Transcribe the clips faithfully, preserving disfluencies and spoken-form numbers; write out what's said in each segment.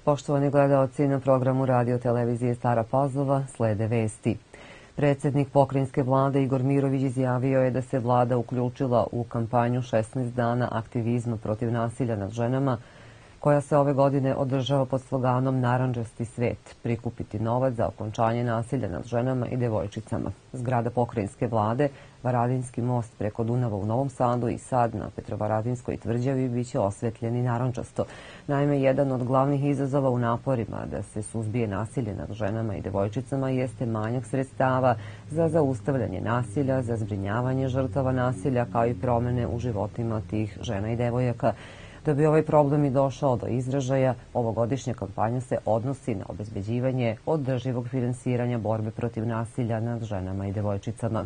Poštovani gledaoci, na programu radio televizije Stara Pazova slede vesti. Predsjednik pokrajinske vlade Igor Mirović izjavio je da se vlada uključila u kampanju šesnaest dana aktivizma protiv nasilja nad ženama, koja se ove godine održava pod sloganom Narandžasti svet, prikupiti novac za okončanje nasilja nad ženama i devojčicama. Zgrada pokrajinske vlade, Varadinski most preko Dunava u Novom Sadu i sad na Petrovaradinskoj tvrđavi biće osvetljeni narandžasto. Naime, jedan od glavnih izazova u naporima da se suzbije nasilje nad ženama i devojčicama jeste manjak sredstava za zaustavljanje nasilja, za zbrinjavanje žrtava nasilja, kao i promene u životima tih žena i devojaka. Da bi ovaj problem i došao do izražaja, ovogodišnja kampanja se odnosi na obezbeđivanje održivog finansiranja borbe protiv nasilja nad ženama i devojčicama.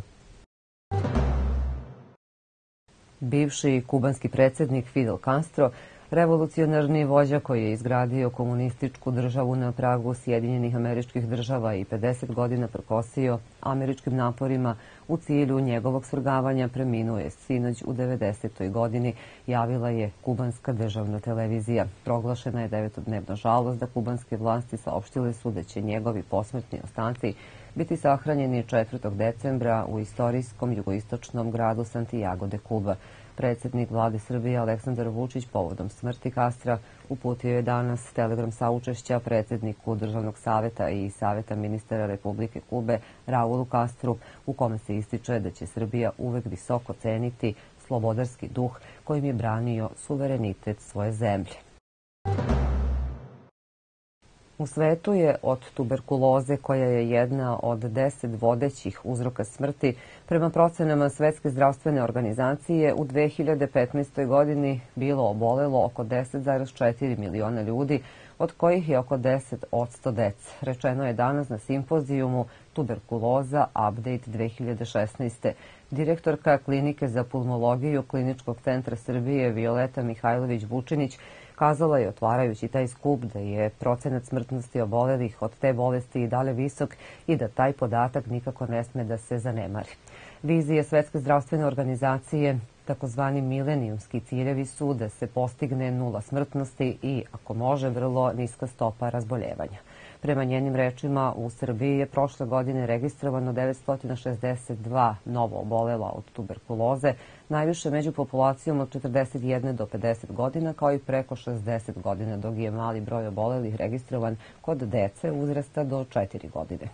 Bivši kubanski predsjednik Fidel Castro, revolucionarni vođa koji je izgradio komunističku državu na pragu Sjedinjenih Američkih Država i pedeset godina prkosio američkim naporima u cilju njegovog svrgavanja, preminuo je sinoć u devedesetoj godini, javila je kubanska državna televizija. Proglašena je devetodnevna žalost, da kubanske vlasti saopštile su da će njegovi posmrtni ostaci biti sahranjeni četvrtog decembra u istorijskom jugoistočnom gradu Santiago de Cuba. Predsjednik vlade Srbije Aleksandar Vučić povodom smrti Castra uputio je danas telegram saučešća predsjedniku Državnog saveta i Saveta ministara Republike Kube Raulu Castru, u kome se ističe da će Srbija uvek visoko ceniti slobodarski duh kojim je branio suverenitet svoje zemlje. U svetu je od tuberkuloze, koja je jedna od deset vodećih uzroka smrti, prema procenama Svetske zdravstvene organizacije u dve hiljade petnaestoj godini bilo obolelo oko deset zarez četiri miliona ljudi, od kojih je oko deset posto dece. Rečeno je danas na simpozijumu Tuberkuloza Update dve hiljade šesnaeste. Direktorka Klinike za pulmologiju Kliničkog centra Srbije Violeta Mihajlović-Vučinić kazala je, otvarajući taj skup, da je procenat smrtnosti obolelih od te bolesti i dalje visok i da taj podatak nikako ne sme da se zanemari. Vizije Svetske zdravstvene organizacije, takozvani milenijumski ciljevi, su da se postigne nula smrtnosti i, ako može, vrlo niska stopa razboljevanja. Prema njenim rečima, u Srbiji je prošle godine registrovano devetsto šezdeset dva novo obolela od tuberkuloze, najviše među populacijom od četrdeset jedne do pedeset godina, kao i preko šezdeset godina, dok je mali broj obolelih registrovan kod dece uzrasta do četiri godine.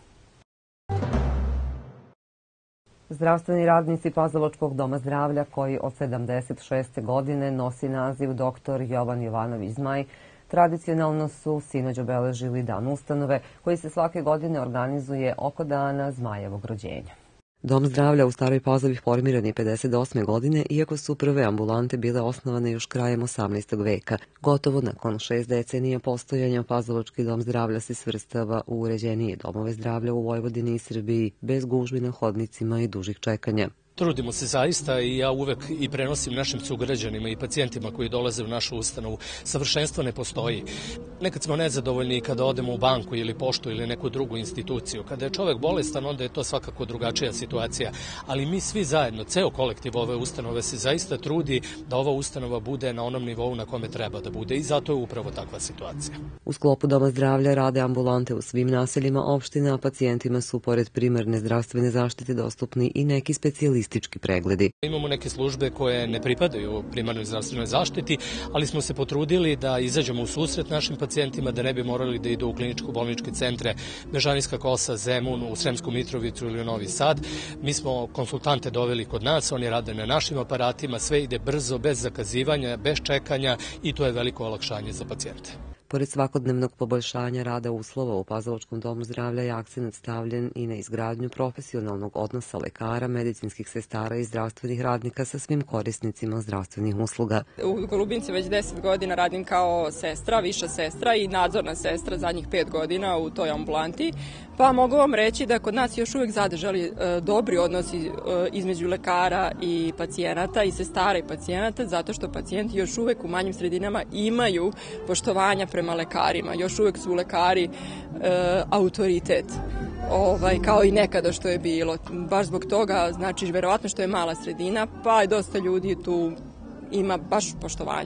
Zdravstveni radnici Pazovačkog doma zdravlja, koji od sedamdeset šeste godine nosi naziv doktor Jovan Jovanović Zmaj, tradicionalno su sinoć obeležili dan ustanove, koji se svake godine organizuje oko dana Zmajevog rođenja. Dom zdravlja u Staroj Pazovi formiran je pedeset osme godine, iako su prve ambulante bile osnovane još krajem osamnaestog veka. Gotovo nakon šest decenija postojanja, Pazovački dom zdravlja se svrstava u uređenije domove zdravlja u Vojvodini i Srbiji, bez gužvi na hodnicima i dužih čekanja. Trudimo se zaista i ja uvek i prenosim našim sugrađanima i pacijentima koji dolaze u našu ustanovu. Savršenstvo ne postoji. Nekad smo nezadovoljni kada odemo u banku ili poštu ili neku drugu instituciju. Kada je čovek bolestan, onda je to svakako drugačija situacija. Ali mi svi zajedno, ceo kolektiv ove ustanove se zaista trudi da ova ustanova bude na onom nivou na kome treba da bude i zato je upravo takva situacija. U sklopu Doma zdravlja rade ambulante u svim naseljima opština, a pacijentima su pored primarne zdravstvene zaštite dostupni i neki specijalisti. Pregledi. Imamo neke službe koje ne pripadaju primarnoj zdravstvenoj zaštiti, ali smo se potrudili da izađemo u susret našim pacijentima, da ne bi morali da idu u kliničko-bolničke centre Bežanijska Kosa, Zemun, u Sremsku Mitrovicu ili u Novi Sad. Mi smo konsultante doveli kod nas, oni rade na našim aparatima, sve ide brzo, bez zakazivanja, bez čekanja i to je veliko olakšanje za pacijente. Pored svakodnevnog poboljšanja rada uslova u Pazovačkom domu zdravlja je akcenat stavljen i na izgradnju profesionalnog odnosa lekara, medicinskih sestara i zdravstvenih radnika sa svim korisnicima zdravstvenih usluga. U Golubinci već deset godina radim kao sestra, viša sestra i nadzorna sestra zadnjih pet godina u toj ambulanti. Pa mogu vam reći da kod nas još uvek zadržali e, dobri odnosi e, između lekara i pacijenata i sestara i pacijenata, zato što pacijenti još uvek u manjim sredinama imaju poštovanja prema lekarima. Još uvek su lekari e, autoritet, ovaj, kao i nekada što je bilo. Baš zbog toga, znači, verovatno što je mala sredina, pa je dosta ljudi tu ima baš poštovanja.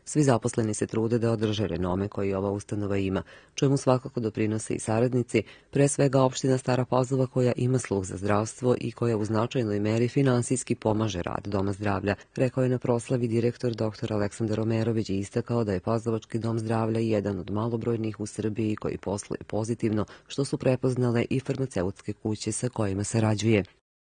Svi zaposleni se trude da održe renome koji ova ustanova ima, čemu svakako doprinose i saradnici, pre svega opština Stara Pazova koja ima sluh za zdravstvo i koja u značajnoj meri finansijski pomaže rad Doma zdravlja, rekao je na proslavi direktor dr Aleksandar Omerović i istakao da je Pazovački dom zdravlja jedan od malobrojnih u Srbiji koji posluje pozitivno, što su prepoznale i farmaceutske kuće sa kojima sarađuje.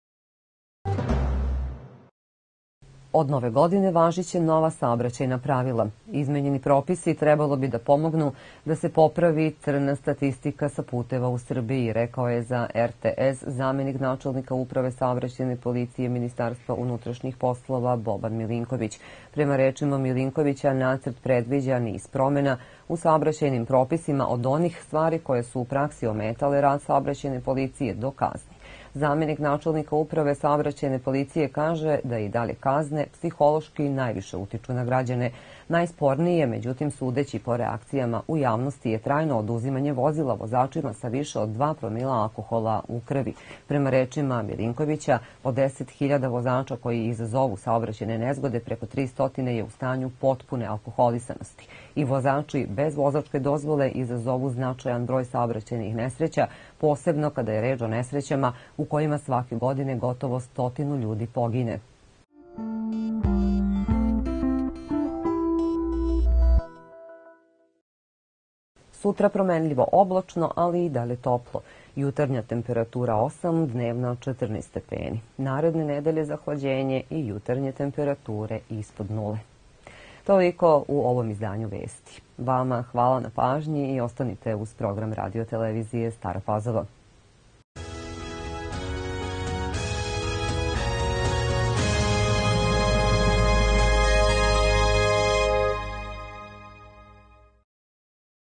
Od nove godine važiće nova saobraćajna pravila. Izmenjeni propisi trebalo bi da pomognu da se popravi crna statistika sa puteva u Srbiji, rekao je za er te es zamenik načelnika Uprave saobraćajne policije Ministarstva unutrašnjih poslova Boban Milinković. Prema rečima Milinkovića, nacrt predviđa niz promena u saobraćajnim propisima od onih stvari koje su u praksi ometale rad saobraćajne policije do kazni. Zamenik načelnika Uprave saobraćajne policije kaže da i dalje kazne psihološki najviše utiču na građane. Najspornije, međutim, sudeći po reakcijama u javnosti, je trajno oduzimanje vozila vozačima sa više od dva promila alkohola u krvi. Prema rečima Milinkovića, od deset hiljada vozača koji izazovu saobraćajne nezgode, preko tristo je u stanju potpune alkoholisanosti. I vozači bez vozačke dozvole izazovu značajan broj saobraćajnih nesreća, posebno kada je reč o nesrećama u kojima svake godine gotovo stotinu ljudi pogine. Sutra promenljivo oblačno, ali i dalje toplo. Jutarnja temperatura osam, dnevna četrnaest stepeni. Naredne nedelje zahlađenje i jutarnje temperature ispod nule. Toliko u ovom izdanju vesti. Vama hvala na pažnji i ostanite uz program radio televizije Stara Pazova.